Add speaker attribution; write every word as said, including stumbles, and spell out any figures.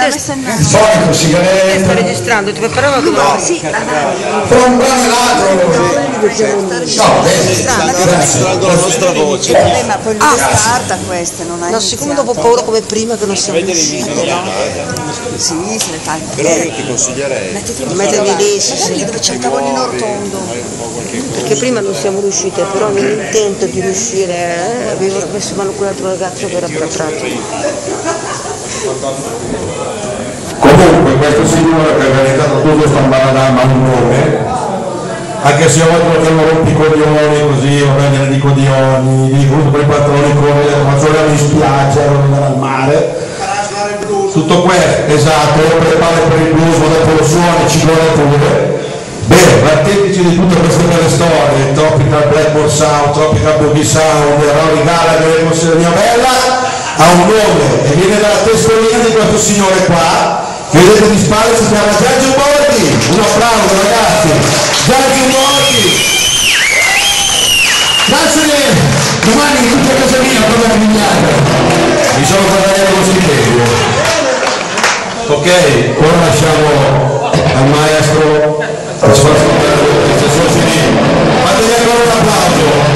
Speaker 1: solito sigarette.
Speaker 2: Sta registrando, ti preparavo che
Speaker 1: no, sì, tra un brano e l'altro. No,
Speaker 3: registrando la nostra voce.
Speaker 4: Eh, ma poi lui scarta queste, non hai
Speaker 2: no, siccome dopo paura come prima che non siamo riusciti.
Speaker 4: Sì, se ne fa.
Speaker 3: Però io ti consiglierei
Speaker 4: Mettiti
Speaker 2: mettermi lì, sì, sì.
Speaker 4: dove c'è il tavolino rotondo.
Speaker 2: Perché prima non siamo riusciti, però nell'intento di riuscire eh, avevo messo in mano quell'altro ragazzo che era preparato.
Speaker 1: Comunque questo signore che ha organizzato tutto questo ambaradama ha un nome, anche se oggi lo chiamo rompicoglioni così, va bene, dico Dioni, dico tutto quei patroni come ma solo mi spiace non andare al mare. Tutto questo, esatto, lo preparo per il blues, ma dopo lo suoni, ci vuole pure. Bene, artefici di tutte queste belle storie, Tropical Blackboard Sound, Tropical Boogie Sound, Rory Gallagher, il Consiglio mia bella, ha un nome e viene dalla testolina di questo signore qua, che vedete di spalle, si chiama Giorgio Borghi. Un applauso ragazzi, Giorgio Borghi. Grazie, domani in tutta casa mia per la migliaia. Mi sono guadagnato lo stipendio. Ok, ora lasciamo al maestro, facciamo ascoltare la sua C D. Fategli ancora un applauso.